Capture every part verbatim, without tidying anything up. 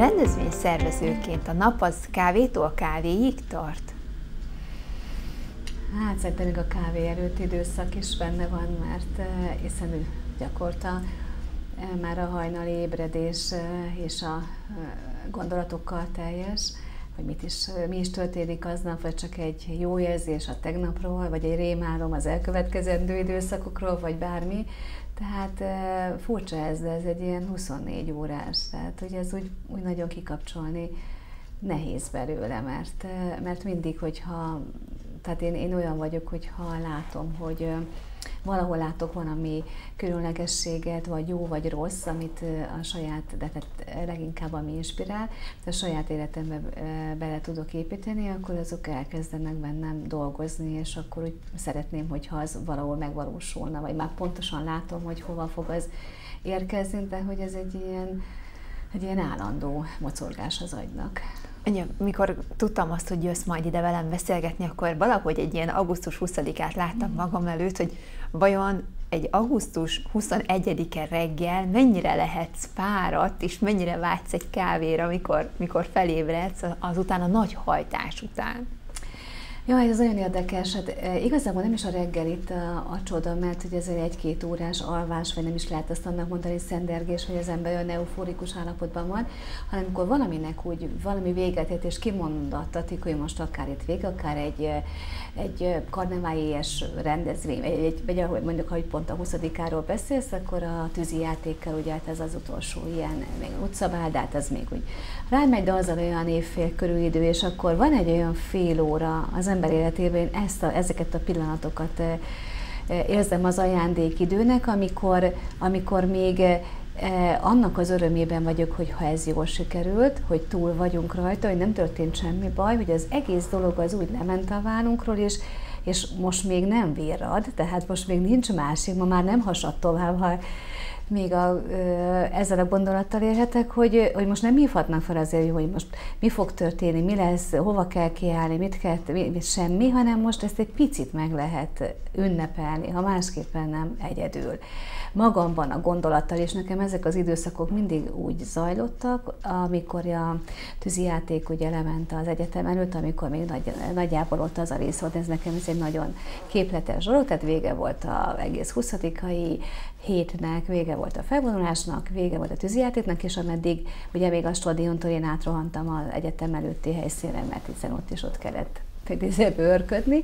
Rendezvényszervezőként a nap az kávétól kávéig tart? Hát szerintem még a kávé előtt időszak is benne van, mert hiszen gyakorta már a hajnali ébredés és a gondolatokkal teljes, hogy mit is, mi is történik aznap, vagy csak egy jó érzés a tegnapról, vagy egy rémálom az elkövetkezendő időszakokról, vagy bármi. Tehát furcsa ez, de ez egy ilyen huszonnégy órás, tehát hogy ez úgy, úgy nagyon kikapcsolni nehéz belőle, mert, mert mindig, hogyha, tehát én, én olyan vagyok, hogyha látom, hogy valahol látok valami különlegességet, vagy jó, vagy rossz, amit a saját, de tehát leginkább ami inspirál, de a saját életembe bele tudok építeni, akkor azok elkezdenek bennem dolgozni, és akkor úgy szeretném, hogyha az valahol megvalósulna, vagy már pontosan látom, hogy hova fog az érkezni, de hogy ez egy ilyen, egy ilyen állandó mocorgás az agynak. Anya, mikor tudtam azt, hogy jössz majd ide velem beszélgetni, akkor valahogy egy ilyen augusztus huszadikát láttam magam előtt, hogy vajon egy augusztus huszonegyedike reggel mennyire lehetsz fáradt, és mennyire vágysz egy kávéra, mikor, mikor felébredsz azután a nagy hajtás után. Jaj, ez nagyon érdekes. Hát, e, igazából nem is a reggel itt a, a csoda, mert ugye ez egy egy-két órás alvás, vagy nem is lehet azt annak mondani, szendergés, hogy az ember olyan euforikus állapotban van, hanem amikor valaminek úgy, valami véget ért, és kimondattatik, hogy most akár itt vége, akár egy, egy karneválies rendezvény, egy, vagy ahogy mondjuk, hogy pont a huszadikáról beszélsz, akkor a tűzi játékkal, ugye hát ez az utolsó ilyen, még utcabál, de hát ez még úgy rámegy, de az olyan évfél körül idő, és akkor van egy olyan fél óra az ember életében, én ezt a, ezeket a pillanatokat e, e, érzem az ajándékidőnek, amikor, amikor még e, annak az örömében vagyok, hogy ha ez jól sikerült, hogy túl vagyunk rajta, hogy nem történt semmi baj, hogy az egész dolog az úgy lement a vállunkról, és, és most még nem virrad, tehát most még nincs másik, ma már nem hasad tovább, ha még a, ezzel a gondolattal élhetek, hogy, hogy most nem hívhatnak fel azért, hogy most mi fog történni, mi lesz, hova kell kiállni, mit kell, mi, semmi, hanem most ezt egy picit meg lehet ünnepelni, ha másképpen nem egyedül. Magamban a gondolattal, és nekem ezek az időszakok mindig úgy zajlottak, amikor a tűzijáték ugye lement az egyetem előtt, amikor még nagy, nagyjából ott az a rész volt, ez nekem ez egy nagyon képletes dolog, tehát vége volt az egész huszadikai hétnek, vége volt a felvonulásnak, vége volt a tűzijátéknak, és ameddig ugye még a stadiontól én átrohantam az egyetem előtti helyszínre, mert hiszen ott is ott kellett bőrködni,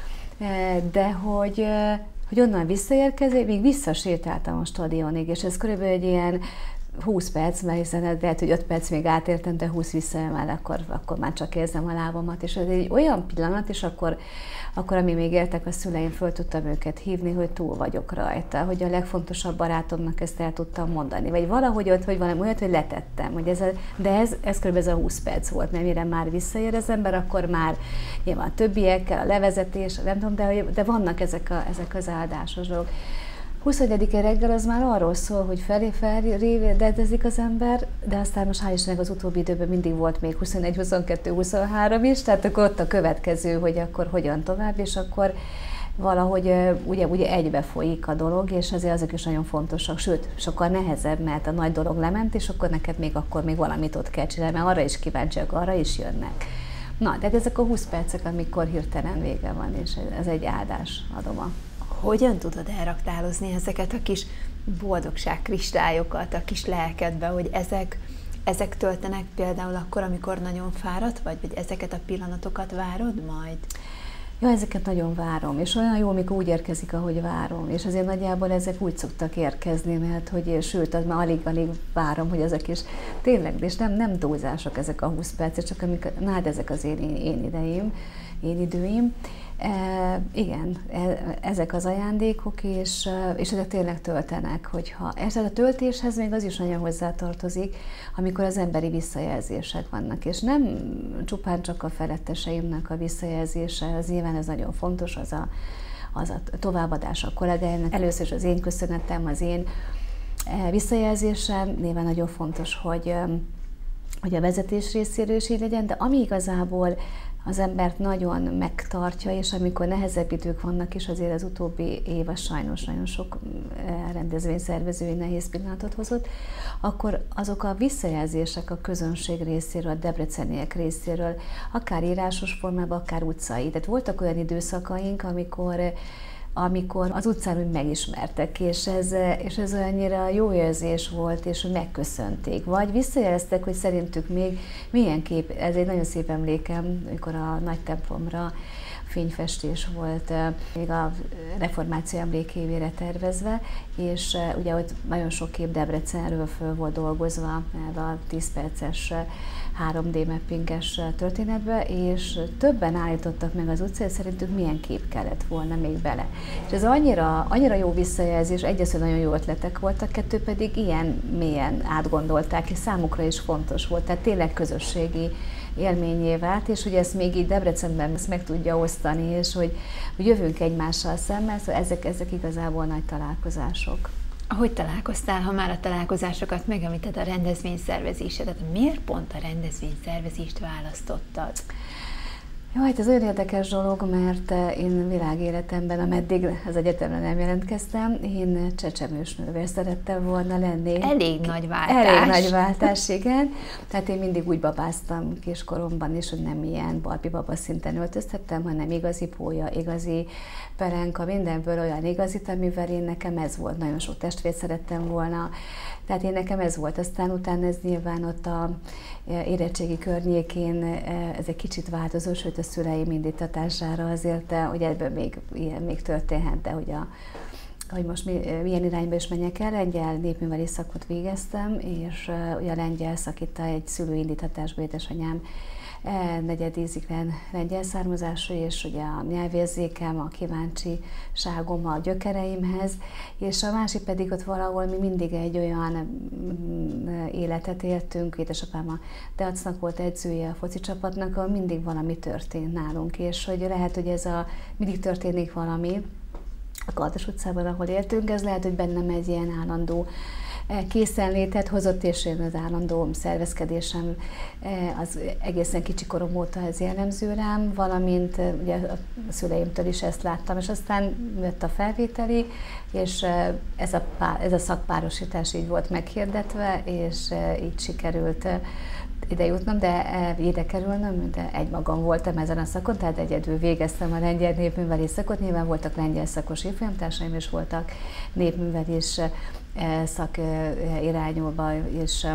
de hogy hogy onnan visszaérkezni, még visszasétáltam a stadionig, és ez körülbelül egy ilyen húsz perc, mert hiszen lehet, hogy öt perc még átértem, de húsz vissza, már akkor, akkor már csak érzem a lábamat, és ez egy olyan pillanat, és akkor, akkor ami még éltek a szüleim, föl tudtam őket hívni, hogy túl vagyok rajta, hogy a legfontosabb barátomnak ezt el tudtam mondani, vagy valahogy ott, hogy valami olyat, hogy letettem, hogy ez a, de ez, ez kb. Ez a húsz perc volt, mert mire már visszaér az ember, akkor már nyilván a többiekkel, a levezetés, nem tudom, de, de vannak ezek, a, ezek az áldásos dolgok. huszonegyedike reggel az már arról szól, hogy felé felrévedezik az ember, de aztán most hál' Istennek az utóbbi időben mindig volt még huszonegy, huszonkettő, huszonhárom is, tehát akkor ott a következő, hogy akkor hogyan tovább, és akkor valahogy ugye, ugye egybe folyik a dolog, és azért azok is nagyon fontosak, sőt, sokkal nehezebb, mert a nagy dolog lement, és akkor neked még akkor még valamit ott kell csinálni, mert arra is kíváncsiak, arra is jönnek. Na, de ezek a húsz percek, amikor hirtelen vége van, és ez egy áldás, adom a Hogyan tudod elraktározni ezeket a kis boldogság kristályokat a kis lelkedbe, hogy ezek, ezek töltenek például akkor, amikor nagyon fáradt vagy, vagy ezeket a pillanatokat várod majd? Ja, ezeket nagyon várom, és olyan jó, amikor úgy érkezik, ahogy várom, és azért nagyjából ezek úgy szoktak érkezni, mert hogy sőt, az már alig-alig várom, hogy ezek is tényleg, és nem, nem túlzások ezek a húsz percek, csak amikor, na hát ezek az én, én ideim, én időim. E, igen, e, ezek az ajándékok, és, és ezek tényleg töltenek, hogyha ez a töltéshez még az is nagyon hozzátartozik, amikor az emberi visszajelzések vannak, és nem csupán csak a feletteseimnek a visszajelzése, az nyilván ez nagyon fontos, az a, az a továbbadás a kollégáimnak, először is az én köszönetem, az én visszajelzésem, nyilván nagyon fontos, hogy, hogy a vezetés részéről is így legyen, de ami igazából az embert nagyon megtartja, és amikor nehezebb idők vannak is, azért az utóbbi év az sajnos nagyon sok rendezvényszervezői nehéz pillanatot hozott, akkor azok a visszajelzések a közönség részéről, a debreceniek részéről, akár írásos formában, akár utcai. Tehát voltak olyan időszakaink, amikor amikor az utcán úgy megismertek, és ez, és ez annyira jó érzés volt, és hogy megköszönték. Vagy visszajeleztek, hogy szerintük még milyen kép, ez egy nagyon szép emlékem, amikor a nagy templomra fényfestés volt, még a reformáció emlékévére tervezve, és ugye ott nagyon sok kép Debrecenről föl volt dolgozva, a tíz perces három dé mappinges történetbe, és többen állítottak meg az utcán, szerintük milyen kép kellett volna még bele. És ez annyira, annyira jó visszajelzés, egyrészt nagyon jó ötletek voltak, kettő pedig ilyen mélyen átgondolták, és számukra is fontos volt, tehát tényleg közösségi élményé vált, és hogy ezt még így Debrecenben ezt meg tudja osztani, és hogy, hogy jövünk egymással szemben, szóval ezek, ezek igazából nagy találkozások. Ahogy találkoztál, ha már a találkozásokat megemlíted, a rendezvényszervezésedet, miért pont a rendezvényszervezést választottad? Jó, hát ez olyan érdekes dolog, mert én világéletemben, ameddig az egyetemre nem jelentkeztem, én csecsemős nővér szerettem volna lenni. Elég nagy váltás. Elég nagy váltás, igen. Tehát én mindig úgy babáztam kiskoromban is, hogy nem ilyen Barbie baba szinten öltöztettem, hanem igazi pólya, igazi pelenka, mindenből olyan igazit, amivel én nekem ez volt. Nagyon sok testvért szerettem volna. Tehát én nekem ez volt. Aztán utána ez nyilván ott a érettségi környékén ez egy kicsit változó, sőt a szüleim indítatására azért, hogy ebből még, ilyen még történhet, de hogy, a, hogy most mi, milyen irányba is menjek el. Lengyel népművelés szakot végeztem, és ugye a lengyel szak itt egy szülői indítatásban édesanyám negyedízig lengyel származású, és ugye a nyelvérzékem, a kíváncsiságom a gyökereimhez, és a másik pedig ott valahol mi mindig egy olyan életet éltünk, édesapám a Deacnak volt edzője a foci csapatnak, ahol mindig valami történt nálunk, és hogy lehet, hogy ez a mindig történik valami a Kardos utcában, ahol éltünk, ez lehet, hogy bennem egy ilyen állandó készenlétet hozott, és én az állandó szervezkedésem az egészen kicsi korom óta ez jellemző rám, valamint ugye a szüleimtől is ezt láttam, és aztán jött a felvételi, és ez a, pár, ez a szakpárosítás így volt meghirdetve, és így sikerült ide jutnom, de ide kerülnöm, de egymagam voltam ezen a szakon, tehát egyedül végeztem a lengyel népművelés szakot, nyilván voltak lengyel szakos évfolyamtársaim, és voltak népművelés szak irányulva és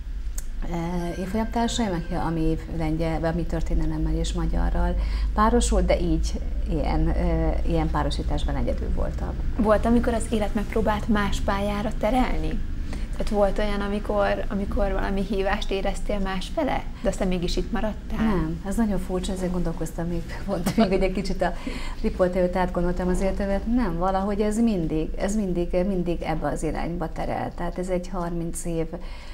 évfolyamtársaim, ami lengyel, ami történelemmel és magyarral párosult, de így ilyen, ilyen párosításban egyedül voltam. Volt, amikor az élet megpróbált más pályára terelni? Tehát volt olyan, amikor, amikor valami hívást éreztél másfele, de aztán mégis itt maradtál? Nem, ez nagyon furcsa, ezért gondolkoztam még, pont még egy kicsit a ripolt előtt átgondoltam az életemet. Nem, valahogy ez mindig, ez mindig, mindig ebbe az irányba terel. Tehát ez egy harminc év,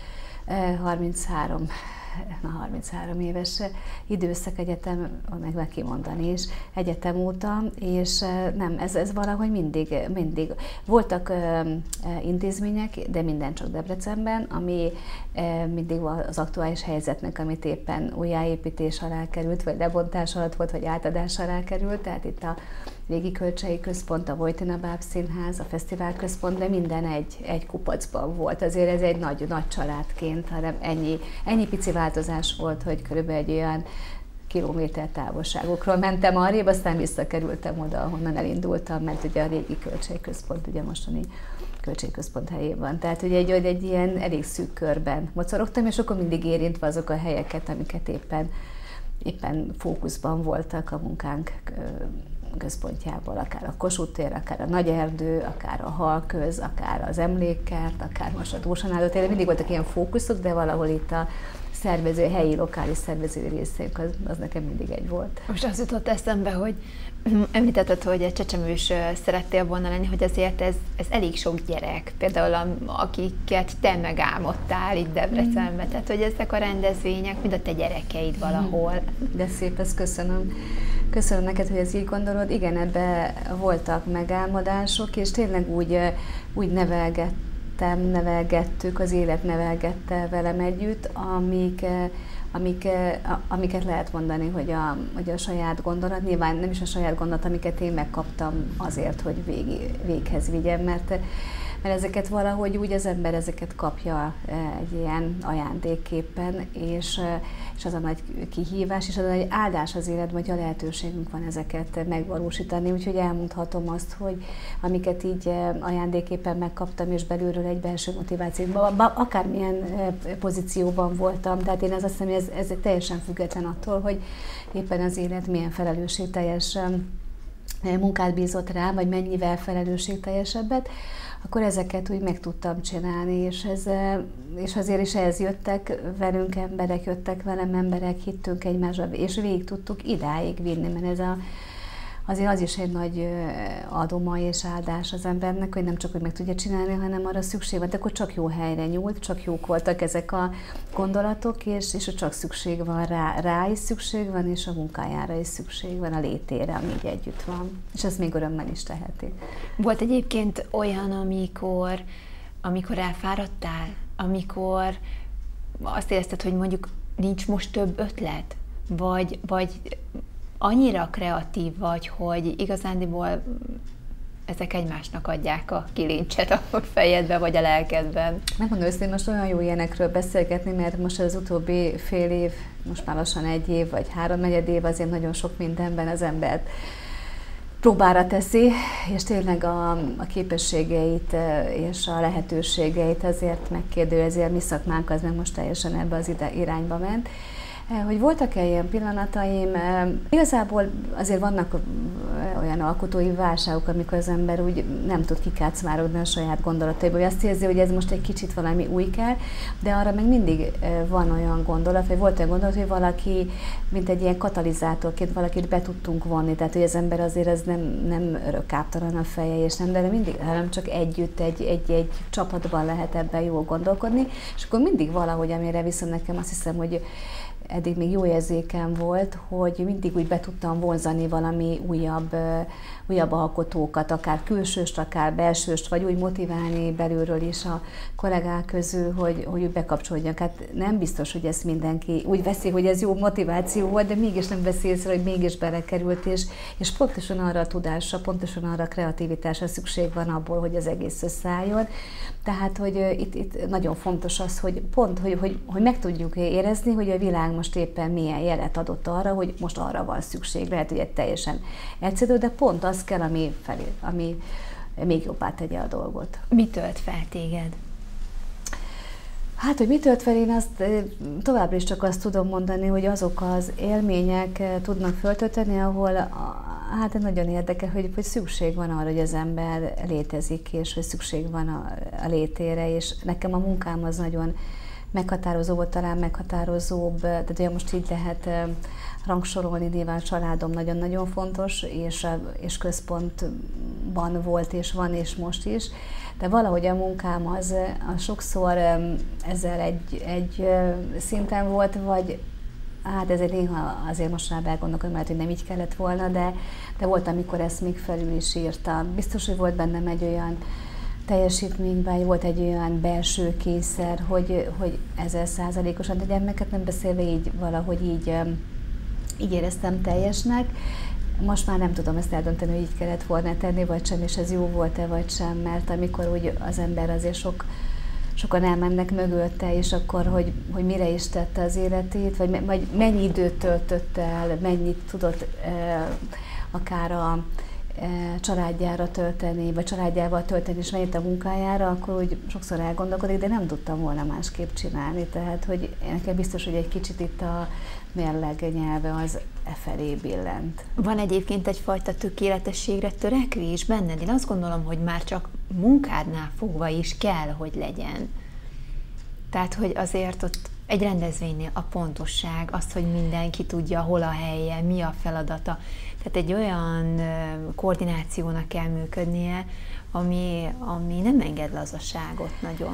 harminchárom, na harminchárom éves időszak egyetem, meg meg kimondani is, egyetem óta, és nem, ez, ez valahogy mindig, mindig. Voltak uh, intézmények, de minden csak Debrecenben, ami uh, mindig az aktuális helyzetnek, amit éppen újjáépítés alá került, vagy lebontás alatt volt, vagy átadás alá került, tehát itt a Régi Kölcsei Központ, a Vojtina Báb Színház, a Fesztivál Központ, de minden egy, egy kupacban volt. Azért ez egy nagy, nagy családként, hanem ennyi, ennyi pici változás volt, hogy körülbelül egy olyan kilométer távolságokról mentem arrébb, aztán visszakerültem oda, ahonnan elindultam, mert ugye a Régi Kölcsei Központ, ugye mostani Kölcsei Központ helyén van. Tehát ugye egy, egy ilyen elég szűk körben mocorogtam, és akkor mindig érintve azok a helyeket, amiket éppen, éppen fókuszban voltak a munkánk központjából, akár a Kossuth tér, akár a Nagyerdő, akár a Halköz, akár az Emlékkert, akár most a Dózsa tér, mindig voltak ilyen fókuszok, de valahol itt a szervező, helyi, lokális szervező részünk, az, az nekem mindig egy volt. Most az jutott eszembe, hogy említetted, hogy egy csecsemős szerettél volna lenni, hogy azért ez, ez elég sok gyerek, például akiket te megálmodtál itt Debrecenben, mm. tehát hogy ezek a rendezvények, mind a te gyerekeid valahol. De szép, ezt köszönöm. Köszönöm neked, hogy ezt így gondolod. Igen, ebbe voltak megálmodások, és tényleg úgy, úgy nevelgettem, nevelgettük, az élet nevelgette velem együtt, amik, amik, amiket lehet mondani, hogy a, hogy a saját gondolat, nyilván nem is a saját gondolat, amiket én megkaptam azért, hogy vég, véghez vigyem, mert, mert ezeket valahogy úgy az ember ezeket kapja egy ilyen ajándékképpen, és, és az a nagy kihívás, és az a nagy áldás az életben, hogy a lehetőségünk van ezeket megvalósítani, úgyhogy elmondhatom azt, hogy amiket így ajándékképpen megkaptam, és belülről egy belső motivációban, akármilyen pozícióban voltam, tehát én azt hiszem, hogy ez, ez teljesen független attól, hogy éppen az élet milyen felelősségteljes munkát bízott rám, vagy mennyivel felelősségteljesebbet, akkor ezeket úgy meg tudtam csinálni, és, ez, és azért is ehhez jöttek velünk emberek, jöttek velem emberek, hittünk egymásra, és végig tudtuk idáig vinni, mert ez a, azért az is egy nagy adoma és áldás az embernek, hogy nem csak, hogy meg tudja csinálni, hanem arra szükség van. De akkor csak jó helyre nyúlt, csak jók voltak ezek a gondolatok, és, és csak szükség van rá, rá is szükség van, és a munkájára is szükség van, a létére, ami így együtt van. És ezt még örömmel is teheti. Volt egyébként olyan, amikor, amikor elfáradtál, amikor azt érezted, hogy mondjuk nincs most több ötlet, vagy, vagy annyira kreatív vagy, hogy igazándiból ezek egymásnak adják a kilincset a fejedbe vagy a lelkedben. Megmondom őszintén, most olyan jó ilyenekről beszélgetni, mert most az utóbbi fél év, most már lassan egy év vagy háromnegyed év azért nagyon sok mindenben az embert próbára teszi, és tényleg a, a képességeit és a lehetőségeit azért megkérdőjezi, a mi szakmánk az meg most teljesen ebbe az irányba ment. Hogy voltak-e ilyen pillanataim? Igazából azért vannak olyan alkotói válságok, amikor az ember úgy nem tud kikácmárogni a saját gondolataiból, hogy azt érzi, hogy ez most egy kicsit valami új kell, de arra meg mindig van olyan gondolat, vagy volt olyan gondolat, hogy valaki, mint egy ilyen katalizátorként valakit be tudtunk vonni, tehát hogy az ember azért ez nem, nem örökkáptalan a feje, és nem, de mindig, hanem csak együtt, egy, egy, egy csapatban lehet ebben jól gondolkodni, és akkor mindig valahogy, amire viszont nekem azt hiszem, hogy eddig még jó érzékem volt, hogy mindig úgy be tudtam vonzani valami újabb, újabb alkotókat, akár külsőst, akár belsőst, vagy úgy motiválni belülről is a kollégák közül, hogy, hogy úgy bekapcsolódjak. Hát nem biztos, hogy ezt mindenki úgy veszi, hogy ez jó motiváció volt, de mégis nem veszi észre, hogy mégis belekerült, és, és pontosan arra a tudásra, pontosan arra a kreativitásra szükség van abból, hogy az egész összeálljon. Tehát, hogy itt, itt nagyon fontos az, hogy pont, hogy, hogy, hogy meg tudjuk érezni, hogy a világ most éppen milyen jelet adott arra, hogy most arra van szükség. Lehet, hogy egy teljesen egyszerű, de pont az kell, ami, felé, ami még jobbá tegye a dolgot. Mi tölt fel téged? Hát, hogy mi tölt fel, én azt továbbra is csak azt tudom mondani, hogy azok az élmények tudnak föltölteni, ahol hát nagyon érdekel, hogy, hogy szükség van arra, hogy az ember létezik, és hogy szükség van a, a létére, és nekem a munkám az nagyon meghatározó volt, talán meghatározóbb, de ugye most így lehet rangsorolni, nyilván a családom nagyon-nagyon fontos, és, és központban volt, és van, és most is, de valahogy a munkám az, az sokszor ezzel egy, egy szinten volt, vagy hát ezért néha azért most rá elgondolkodom, mert hogy nem így kellett volna, de, de volt, amikor ezt még felül is írtam. Biztos, hogy volt bennem egy olyan teljesítményben, volt egy olyan belső kényszer, hogy, hogy ezer százalékosan, de gyermeket nem beszélve így valahogy így, így éreztem teljesnek. Most már nem tudom ezt eldönteni, hogy így kellett volna tenni, vagy sem, és ez jó volt-e, vagy sem, mert amikor úgy az ember azért sok, sokan elmennek mögötte, és akkor, hogy, hogy mire is tette az életét, vagy, vagy mennyi időt töltött el, mennyit tudott eh, akár a családjára tölteni, vagy családjával tölteni, és mennyit a munkájára, akkor úgy sokszor elgondolkodik, de nem tudtam volna másképp csinálni. Tehát, hogy nekem biztos, hogy egy kicsit itt a mérleg nyelve az e felé billent. Van egyébként egyfajta tökéletességre törekvés benned? Én azt gondolom, hogy már csak munkádnál fogva is kell, hogy legyen. Tehát, hogy azért ott egy rendezvénynél a pontosság, az, hogy mindenki tudja, hol a helye, mi a feladata. Tehát egy olyan koordinációnak kell működnie, ami, ami nem enged lazaságot nagyon.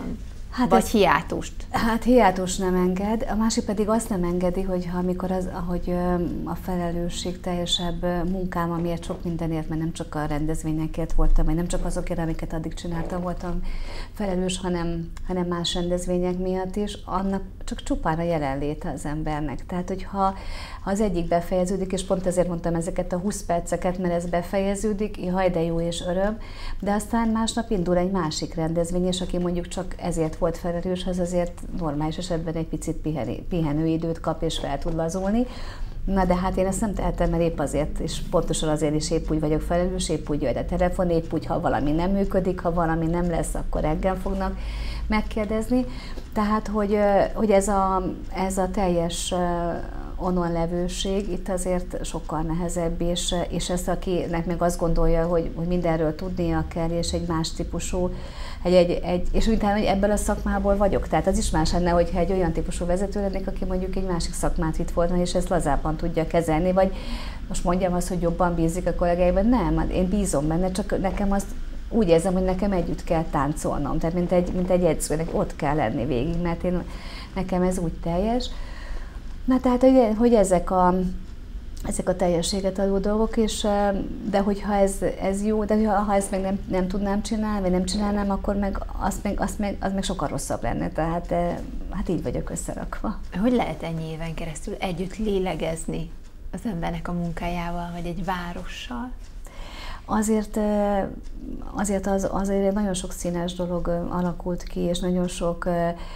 Hát vagy ez, hiátust? Hát hiátus nem enged, a másik pedig azt nem engedi, hogy ha amikor az, ahogy a felelősség teljesebb munkám, amiért sok mindenért, mert nem csak a rendezvényekért voltam, vagy nem csak azokért, amiket addig csináltam, voltam felelős, hanem, hanem más rendezvények miatt is, annak csak csupán a jelenléte az embernek. Tehát, hogyha ha az egyik befejeződik, és pont ezért mondtam ezeket a húsz perceket, mert ez befejeződik, jaj, de jó és öröm, de aztán másnap indul egy másik rendezvény, és aki mondjuk csak ezért volt felelős, az azért normális esetben egy picit piheni, pihenőidőt kap és fel tud lazulni. Na de hát én ezt nem tehetem, mert épp azért, és pontosan azért is épp úgy vagyok felelős, épp úgy jöjj a telefon, épp úgy, ha valami nem működik, ha valami nem lesz, akkor engem fognak megkérdezni. Tehát, hogy, hogy ez, a, ez a teljes onon levőség itt azért sokkal nehezebb, és, és ezt akinek meg azt gondolja, hogy, hogy mindenről tudnia kell, és egy más típusú, egy, egy, egy, és utána, hogy ebből a szakmából vagyok. Tehát az is más lenne, hogyha egy olyan típusú vezető lennék, aki mondjuk egy másik szakmát vitt volna, és ezt lazábban tudja kezelni, vagy most mondjam azt, hogy jobban bízik a kollégáiban, nem, én bízom benne, csak nekem azt úgy érzem, hogy nekem együtt kell táncolnom, tehát mint egy, mint egy edzőnek ott kell lenni végig, mert én, nekem ez úgy teljes. Na tehát, hogy, hogy ezek, a, ezek a teljességet adó dolgok, és, de hogyha ez, ez jó, de ha ezt meg nem, nem tudnám csinálni, vagy nem csinálnám, akkor meg, azt meg, azt meg, az meg sokkal rosszabb lenne, tehát hát így vagyok összerakva. Hogy lehet ennyi éven keresztül együtt lélegezni az embernek a munkájával, vagy egy várossal? Azért, azért az azért nagyon sok színes dolog alakult ki, és nagyon sok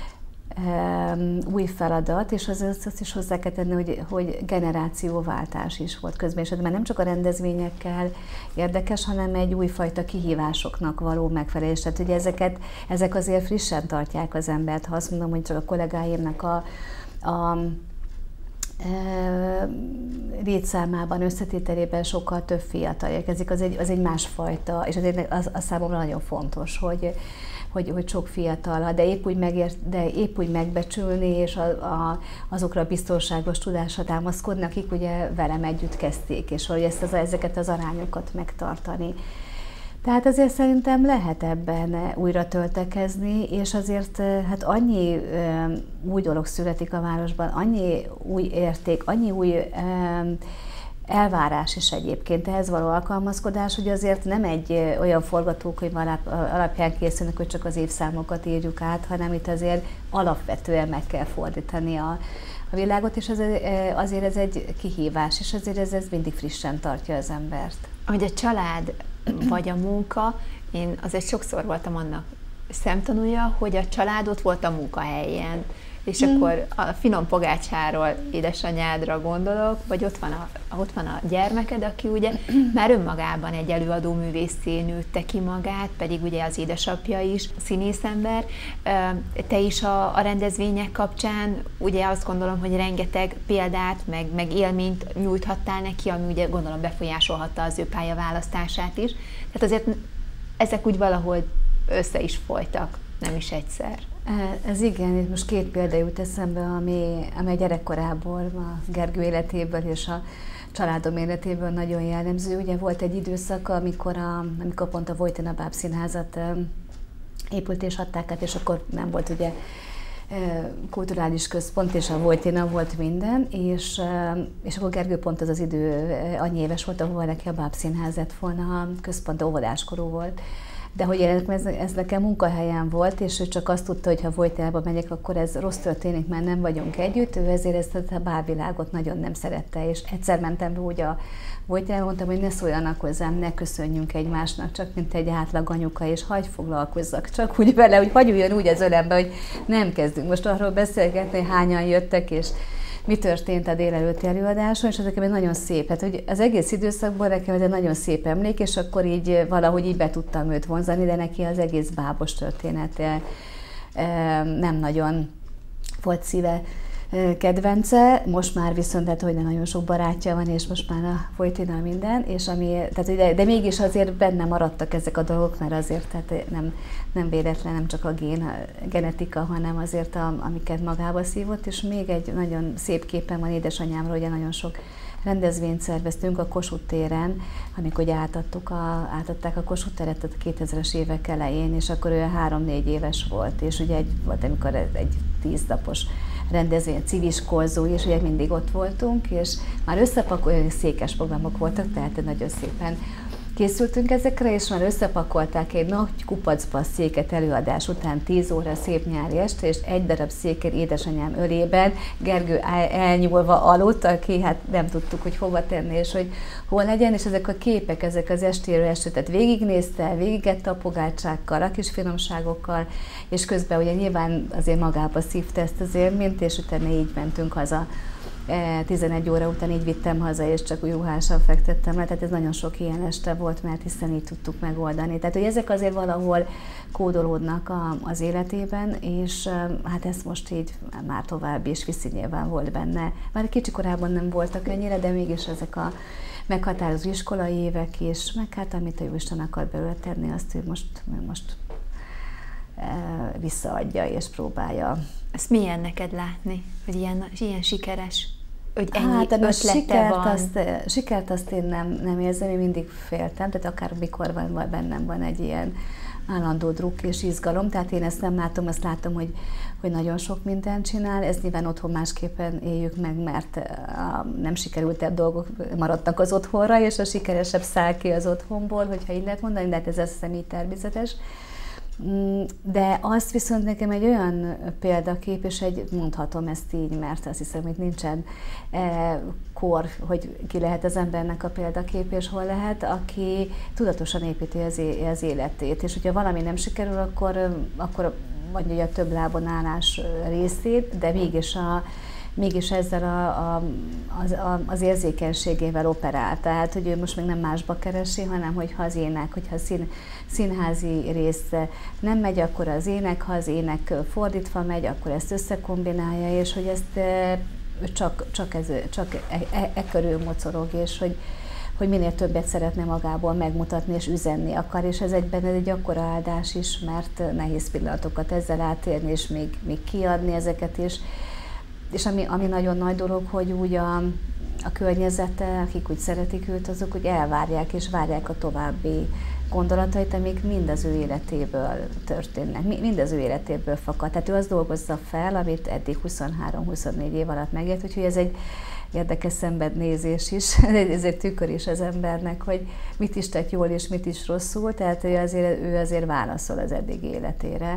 um, új feladat, és azért azt is hozzá kell tenni, hogy, hogy generációváltás is volt közben, és ez már nem csak a rendezvényekkel érdekes, hanem egy újfajta kihívásoknak való megfelelés. Tehát ugye ezeket, ezek azért frissen tartják az embert, ha azt mondom, hogy csak a kollégáimnak a, a létszámában, összetételében sokkal több fiatal érkezik, az egy, az egy másfajta, és az, az, az számomra nagyon fontos, hogy, hogy, hogy sok fiatal, de épp úgy, megért, de épp úgy megbecsülni, és a, a, azokra a biztonságos tudásra támaszkodni, akik ugye velem együtt kezdték, és hogy ezt az, ezeket az arányokat megtartani. Tehát azért szerintem lehet ebben újra töltekezni, és azért hát annyi um, új dolog születik a városban, annyi új érték, annyi új um, elvárás is egyébként ehhez való alkalmazkodás, hogy azért nem egy olyan forgatókönyv alapján készülnek, hogy csak az évszámokat írjuk át, hanem itt azért alapvetően meg kell fordítani a, a világot, és azért, azért ez egy kihívás, és azért ez, ez mindig frissen tartja az embert. Hogy a család vagy a munka, én azért sokszor voltam annak szemtanúja, hogy a család ott volt a munkahelyen, és mm. akkor a finom pogácsáról édesanyádra gondolok, vagy ott van, a, ott van a gyermeked, aki ugye már önmagában egy előadó művészé nőtte ki magát, pedig ugye az édesapja is színészember. Te is a, a rendezvények kapcsán ugye azt gondolom, hogy rengeteg példát, meg, meg élményt nyújthattál neki, ami ugye gondolom befolyásolhatta az ő pályaválasztását is. Tehát azért ezek úgy valahogy össze is folytak, nem is egyszer. Ez igen, itt most két példa jut eszembe, ami, ami a gyerekkorából, a Gergő életéből és a családom életéből nagyon jellemző. Ugye volt egy időszak, amikor, a, amikor pont a Vojtina Bábszínházat épült és adták át, és akkor nem volt ugye kulturális központ, és a Vojtina volt minden, és, és akkor Gergő pont az az idő, annyi éves volt, ahol neki a Bábszínház lett volna, a központ óvodáskorú volt. De hogy ez, ez nekem munkahelyen volt, és ő csak azt tudta, hogy ha Vojtinába megyek, akkor ez rossz történik, mert nem vagyunk együtt, ő ezért ezt a bálvilágot nagyon nem szerette, és egyszer mentem be úgy a Vojtinába, mondtam, hogy ne szóljanak hozzám, ne köszönjünk egymásnak, csak mint egy átlag anyuka, és hagyj foglalkozzak csak úgy vele, hogy hagyj üljen úgy az ölembe, hogy nem kezdünk most arról beszélgetni, hányan jöttek, és mi történt a délelőtti előadáson, és ez nekem egy nagyon szép, hát hogy az egész időszakban nekem ez egy nagyon szép emlék, és akkor így valahogy így be tudtam őt vonzani, de neki az egész bábos története nem nagyon volt szíve kedvence, most már viszont, tehát, hogy nagyon sok barátja van, és most már a Vojtina minden, és ami, tehát, de, de mégis azért benne maradtak ezek a dolgok, mert azért tehát nem, nem véletlen, nem csak a gén, a genetika, hanem azért, a, amiket magába szívott, és még egy nagyon szép képen van édesanyámról, ugye nagyon sok rendezvényt szerveztünk a Kossuth téren, amikor átadtuk a, átadták a Kossuth teret a kétezres évek elején, és akkor ő három-négy éves volt, és ugye egy, volt, amikor egy tíznapos rendezvény, civiskolzó, és ugye mindig ott voltunk, és már összepakolni székes programok voltak, tehát nagyon szépen készültünk ezekre, és már összepakolták egy nagy kupacba a széket előadás után tíz óra szép nyári este, és egy darab széket édesanyám ölében, Gergő elnyúlva aludt, aki hát nem tudtuk, hogy hova tenni, és hogy hol legyen, és ezek a képek, ezek az estéről estet, tehát végignézte, végigette a pogácsákkal, a kis finomságokkal, és közben ugye nyilván azért magába szívta ezt az élményt, és utána így mentünk haza. tizenegy óra után így vittem haza, és csak új ruhással fektettem le, tehát ez nagyon sok ilyen este volt, mert hiszen így tudtuk megoldani. Tehát, hogy ezek azért valahol kódolódnak a, az életében, és hát ezt most így már tovább is viszi, nyilván volt benne. Már kicsi korában nem voltak ennyire, de mégis ezek a meghatározó iskolai évek is, meg hát amit a Jóisten akar belőle tenni, azt ő most, ő most e, visszaadja és próbálja. Ezt milyen neked látni, hogy ilyen, ilyen sikeres? Hogy ennyi hát, ötlete sikert van. Azt, sikert azt én nem, nem érzem, én mindig féltem, tehát akármikor van, van bennem van egy ilyen állandó druk és izgalom, tehát én ezt nem látom, azt látom, hogy, hogy nagyon sok mindent csinál, ez nyilván otthon másképpen éljük meg, mert a nem sikerültebb dolgok maradtak az otthonra, és a sikeresebb száll ki az otthonból, hogyha így lehet mondani, de hát ez azt hiszem így természetes. De azt viszont nekem egy olyan példakép, és egy, mondhatom ezt így, mert azt hiszem, hogy nincsen e, kor, hogy ki lehet az embernek a példakép, és hol lehet, aki tudatosan építi az, é, az életét. És hogyha valami nem sikerül, akkor, akkor vagy ugye a több lábon állás részét, de mégis a mégis ezzel a, a, az, a, az érzékenységével operál. Tehát, hogy ő most még nem másba keresi, hanem hogyha az ének, hogyha a szín, színházi rész nem megy, akkor az ének, ha az ének fordítva megy, akkor ezt összekombinálja, és hogy ezt csak, csak, ez, csak e, e, e körül mocorog, és hogy, hogy minél többet szeretne magából megmutatni, és üzenni akar, és ez egyben egy akkora áldás is, mert nehéz pillanatokat ezzel átérni, és még, még kiadni ezeket is. És ami, ami nagyon nagy dolog, hogy úgy a, a környezete, akik úgy szeretik őt, azok úgy elvárják és várják a további gondolatait, amik mind az ő életéből történnek, mind az ő életéből fakad. Tehát ő azt dolgozza fel, amit eddig huszonhárom-huszonnégy év alatt megért, úgyhogy ez egy érdekes szenvednézés is, ez egy tükör is az embernek, hogy mit is tett jól és mit is rosszul, tehát ő azért, ő azért válaszol az eddigi életére.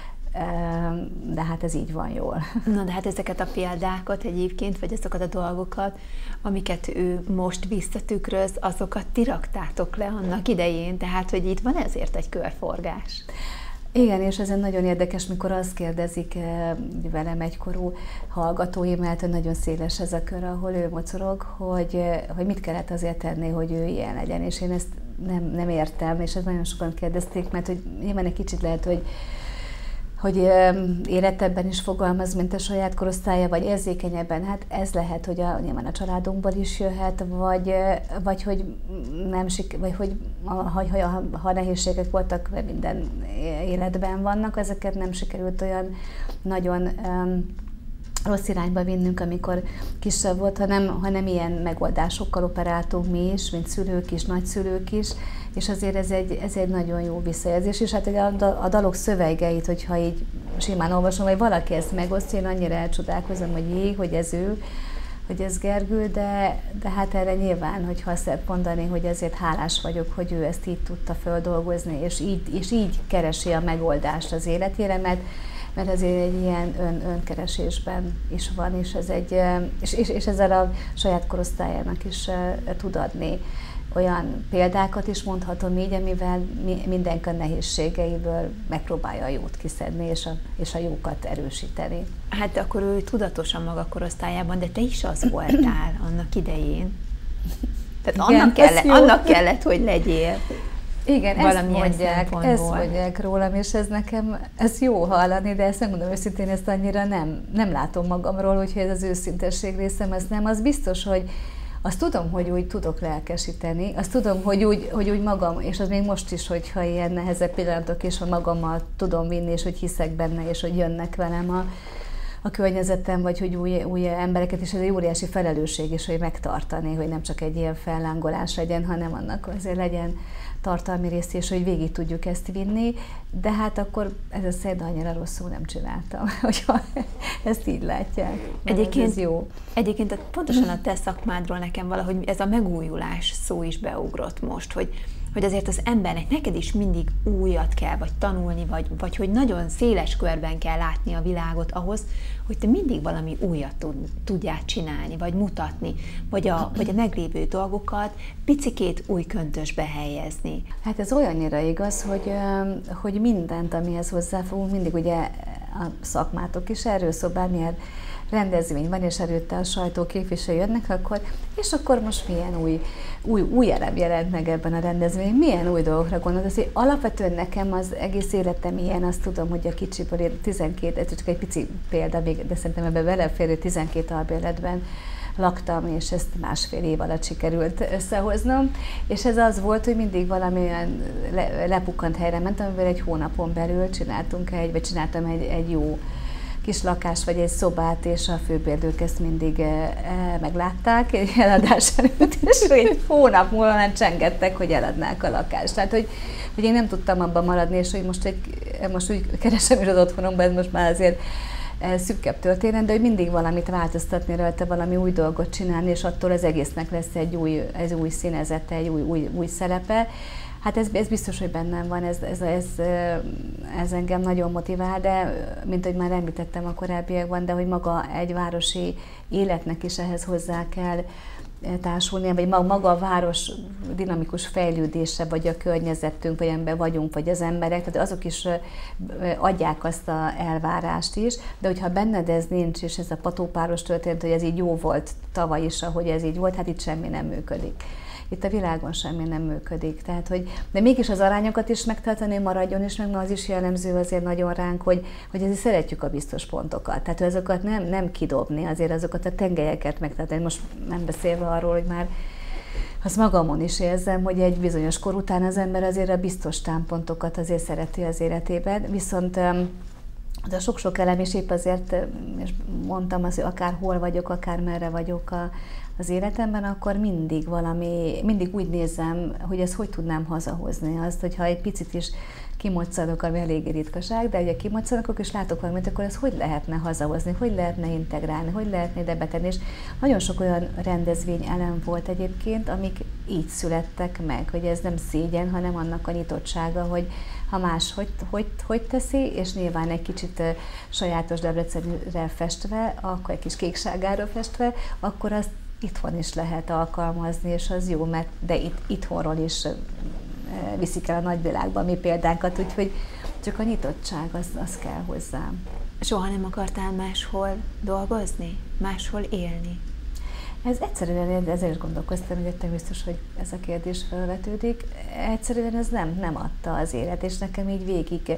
De hát ez így van jól. Na, de hát ezeket a példákat egyébként, vagy azokat a dolgokat, amiket ő most visszatükröz, azokat ti raktátok le annak idején, tehát hogy itt van ezért egy körforgás. Igen, és ezen nagyon érdekes, mikor azt kérdezik velem egykorú hallgatóim, mert nagyon széles ez a kör, ahol ő mocorog, hogy, hogy mit kellett azért tenni, hogy ő ilyen legyen, és én ezt nem, nem értem, és ezt nagyon sokan kérdezték, mert hogy nyilván egy kicsit lehet, hogy hogy érettebben is fogalmaz, mint a saját korosztálya, vagy érzékenyebben, hát ez lehet, hogy a, nyilván a családunkból is jöhet, vagy, vagy hogy nem sik, vagy hogy ha, ha, ha nehézségek voltak, mert minden életben vannak, ezeket nem sikerült olyan nagyon um, rossz irányba vinnünk, amikor kisebb volt, hanem, hanem ilyen megoldásokkal operáltunk mi is, mint szülők is, nagyszülők is, és azért ez egy, ez egy nagyon jó visszajelzés, és hát a, a dalok szövegeit, hogyha így simán olvasom, vagy valaki ezt megosztja, én annyira elcsodálkozom, hogy jé, hogy ez ő, hogy ez Gergő, de, de hát erre nyilván, hogyha azt lehet mondani, hogy ezért hálás vagyok, hogy ő ezt így tudta földolgozni, és így, és így keresi a megoldást az életére, mert mert azért egy ilyen ön, önkeresésben is van, és, ez egy, és, és, és ezzel a saját korosztályának is uh, tud adni olyan példákat is, mondhatom így, amivel mi, mindenki a nehézségeiből megpróbálja a jót kiszedni, és a, és a jókat erősíteni. Hát akkor ő tudatosan maga korosztályában, de te is az voltál annak idején. Tehát igen, annak, kellett, annak kellett, hogy legyél. Igen, ezt mondják, ezt mondják rólam, és ez nekem, ez jó hallani, de ezt megmondom őszintén, ezt annyira nem, nem látom magamról, hogyha ez az őszintesség részem, ez nem, az biztos, hogy azt tudom, hogy úgy tudok lelkesíteni, azt tudom, hogy úgy, hogy úgy magam, és az még most is, hogyha ilyen nehezebb pillanatok is, hogy magammal tudom vinni, és hogy hiszek benne, és hogy jönnek velem a, a környezetem, vagy hogy új, új embereket, és ez egy óriási felelősség is, hogy megtartani, hogy nem csak egy ilyen fellángolás legyen, hanem annak azért legyen tartalmi részt, és hogy végig tudjuk ezt vinni, de hát akkor ez a szed annyira rosszul nem csináltam, hogyha ezt így látják. Egyébként, ez jó. Egyébként pontosan a te szakmádról nekem valahogy ez a megújulás szó is beugrott most, hogy hogy azért az embernek neked is mindig újat kell, vagy tanulni, vagy, vagy hogy nagyon széles körben kell látni a világot ahhoz, hogy te mindig valami újat tud, tudjál csinálni, vagy mutatni, vagy a, vagy a meglévő dolgokat picikét új köntösbe helyezni. Hát ez olyannyira igaz, hogy, hogy mindent, amihez hozzáfogunk, mindig ugye a szakmátok is erről szól, bármilyen rendezvény van, és előtte a sajtó képviselői jönnek, akkor, és akkor most milyen új, új, új elem jelent meg ebben a rendezvényen, milyen új dolgokra gondolod. Azért alapvetően nekem az egész életem ilyen, azt tudom, hogy a kicsiből én tizenkét, ez csak egy pici példa, de szerintem ebben beleférő tizenkét albérletben laktam, és ezt másfél év alatt sikerült összehoznom, és ez az volt, hogy mindig valamilyen le, lepukkant helyre mentem, amivel egy hónapon belül csináltunk egy, vagy csináltam egy, egy jó kis lakást, vagy egy szobát, és a főbérlők ezt mindig e, e, meglátták egy eladás előtt, és egy hónap múlva már csengettek, hogy eladnák a lakást. Tehát, hogy, hogy én nem tudtam abban maradni, és hogy most, egy, most úgy keresem is az otthonomban, ez most már azért szűkebb történet, de hogy mindig valamit változtatni rajta, valami új dolgot csinálni, és attól az egésznek lesz egy új, egy új színezete, egy új, új, új szerepe. Hát ez, ez biztos, hogy bennem van, ez, ez, ez, ez engem nagyon motivál, de mint ahogy már említettem a korábbiakban, de hogy maga egy városi életnek is ehhez hozzá kell társulni, vagy maga a város dinamikus fejlődése, vagy a környezetünk, vagy ember vagyunk, vagy az emberek, tehát azok is adják azt az elvárást is, de hogyha benned ez nincs, és ez a patópáros történet, hogy ez így jó volt tavaly is, ahogy ez így volt, hát itt semmi nem működik. Itt a világon semmi nem működik. Tehát, hogy, de mégis az arányokat is megtartani, maradjon is meg, mert az is jellemző azért nagyon ránk, hogy, hogy azért szeretjük a biztos pontokat. Tehát azokat nem, nem kidobni, azért azokat a tengelyeket megtartani. Most nem beszélve arról, hogy már azt magamon is érzem, hogy egy bizonyos kor után az ember azért a biztos támpontokat azért szereti az életében, viszont de a sok-sok elem is épp azért, és mondtam azt, hogy akár hol vagyok, akár merre vagyok a, az életemben, akkor mindig valami, mindig úgy nézem, hogy ezt hogy tudnám hazahozni. Azt, hogyha egy picit is kimoccanok, ami eléggé ritkaság, de ugye kimoccanok, és látok valamit, akkor ezt hogy lehetne hazahozni, hogy lehetne integrálni, hogy lehetne ide betenni. És nagyon sok olyan rendezvény elem volt egyébként, amik így születtek meg, hogy ez nem szégyen, hanem annak a nyitottsága, hogy ha más hogy, hogy, hogy teszi, és nyilván egy kicsit sajátos Debrecenre festve, akkor egy kis kékságára festve, akkor azt itthon is lehet alkalmazni, és az jó, mert de itt, itthonról is viszik el a nagyvilágba a mi példánkat, úgyhogy csak a nyitottság, az, az kell hozzám. Soha nem akartál máshol dolgozni? Máshol élni? Ez egyszerűen, ezért is gondolkoztam, hogy jöttem biztos, hogy ez a kérdés felvetődik. Egyszerűen ez nem, nem adta az élet, és nekem így végig,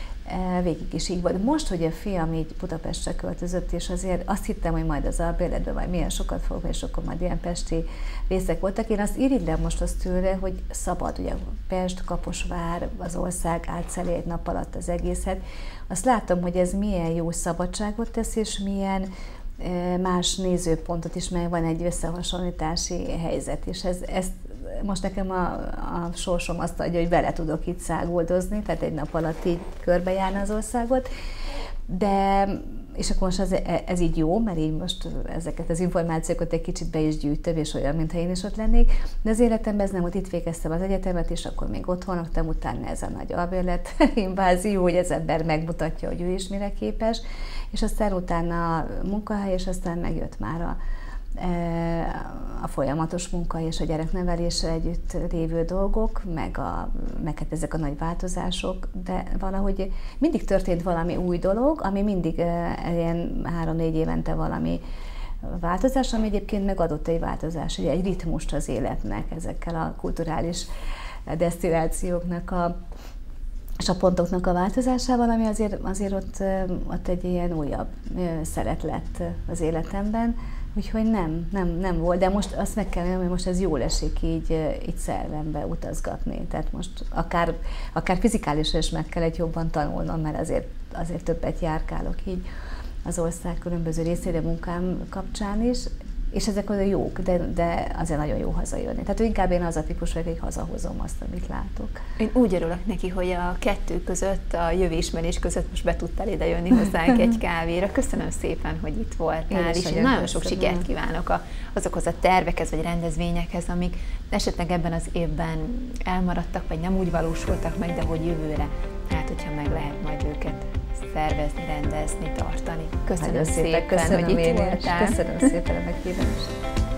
végig is így volt. Most, hogy a fiam így Budapestre költözött, és azért azt hittem, hogy majd az albérletben majd milyen sokat fogok, és akkor majd ilyen pesti részek voltak. Én azt irigylem most azt tőle, hogy szabad, ugye Pest, Kaposvár, az ország átszeli egy nap alatt az egészet. Azt látom, hogy ez milyen jó szabadságot tesz, és milyen más nézőpontot is, mert van egy összehasonlítási helyzet, és ez, ezt most nekem a, a sorsom azt adja, hogy vele tudok itt szágoldozni, tehát egy nap alatt így körbejárni az országot, de és akkor most ez, ez így jó, mert így most ezeket az információkat egy kicsit be is gyűjtöm, és olyan, mintha én is ott lennék, de az életemben ez nem, ott itt végeztem az egyetemet, és akkor még otthon laktam, utána ez a nagy albérlet invázió, hogy az ember megmutatja, hogy ő is mire képes, és aztán utána a munkahely, és aztán megjött már a, a folyamatos munka és a gyerekneveléssel együtt lévő dolgok, meg, a, meg hát ezek a nagy változások, de valahogy mindig történt valami új dolog, ami mindig ilyen három-négy évente valami változás, ami egyébként megadott egy változás, egy ritmust az életnek, ezekkel a kulturális desztillációknak a és a pontoknak a változásával, ami azért, azért ott, ott egy ilyen újabb szeret lett az életemben, úgyhogy nem, nem, nem volt, de most azt meg kell mondani, hogy most ez jól esik így, így szellembe utazgatni, tehát most akár, akár fizikálisan is meg kell egy jobban tanulnom, mert azért, azért többet járkálok így az ország különböző részére munkám kapcsán is, és ezek olyan jók, de, de azért nagyon jó hazajönni. Tehát inkább én az a típus vagyok, hogy hazahozom azt, amit látok. Én úgy örülök neki, hogy a kettő között, a jövésmerés között most be tudtál ide jönni hozzánk egy kávéra. Köszönöm szépen, hogy itt voltál, és nagyon, nagyon sok sikert kívánok a, azokhoz a tervekhez, vagy rendezvényekhez, amik esetleg ebben az évben elmaradtak, vagy nem úgy valósultak meg, de hogy jövőre, hát hogyha meg lehet majd őket szervezni, rendezni, tartani. Köszönöm szépen, szépen köszönöm hogy itt én voltál. Köszönöm szépen a meghívást.